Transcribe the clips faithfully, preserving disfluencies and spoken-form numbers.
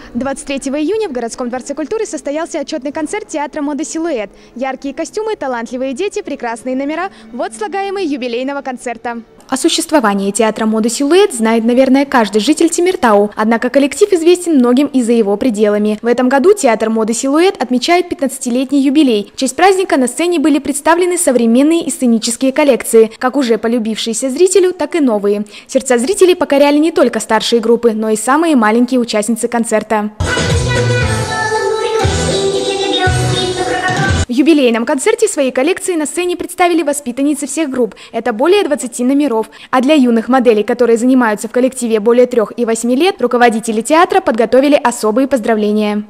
двадцать третьего июня в городском дворце культуры состоялся отчетный концерт театра моды «Силуэт». Яркие костюмы, талантливые дети, прекрасные номера – вот слагаемые юбилейного концерта. О существовании театра моды «Силуэт» знает, наверное, каждый житель Темиртау, однако коллектив известен многим и за его пределами. В этом году театр моды «Силуэт» отмечает пятнадцатилетний юбилей. В честь праздника на сцене были представлены современные и сценические коллекции, как уже полюбившиеся зрителю, так и новые. Сердца зрителей покоряли не только старшие группы, но и самые маленькие участницы концерта. В юбилейном концерте свои коллекции на сцене представили воспитанницы всех групп. Это более двадцати номеров. А для юных моделей, которые занимаются в коллективе более трех и восьми лет, руководители театра подготовили особые поздравления.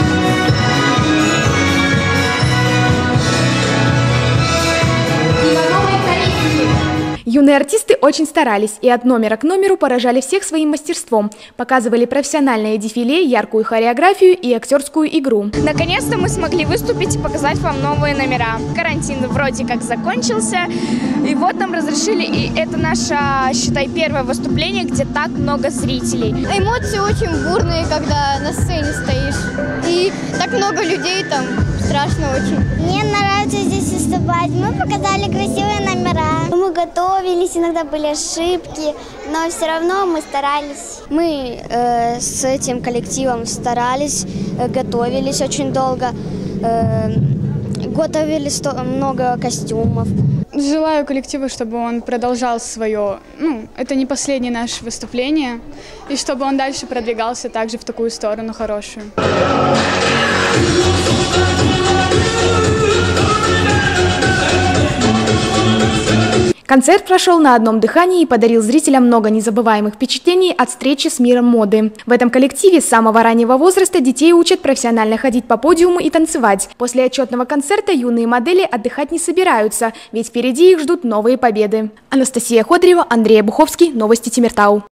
Юные артисты очень старались и от номера к номеру поражали всех своим мастерством. Показывали профессиональное дефиле, яркую хореографию и актерскую игру. Наконец-то мы смогли выступить и показать вам новые номера. Карантин вроде как закончился, и вот нам разрешили, и это наше, считай, первое выступление, где так много зрителей. Эмоции очень бурные, когда на сцене стоишь, и так много людей там, страшно очень. Мне нравится здесь выступать, мы показали красивые номера. Мы готовились, иногда были ошибки, но все равно мы старались. Мы э, с этим коллективом старались, э, готовились очень долго, э, готовили сто, много костюмов. Желаю коллективу, чтобы он продолжал свое, ну, это не последнее наше выступление, и чтобы он дальше продвигался также в такую сторону хорошую. Концерт прошел на одном дыхании и подарил зрителям много незабываемых впечатлений от встречи с миром моды. В этом коллективе с самого раннего возраста детей учат профессионально ходить по подиуму и танцевать. После отчетного концерта юные модели отдыхать не собираются, ведь впереди их ждут новые победы. Анастасия Ходрева, Андрей Обуховский, новости Темиртау.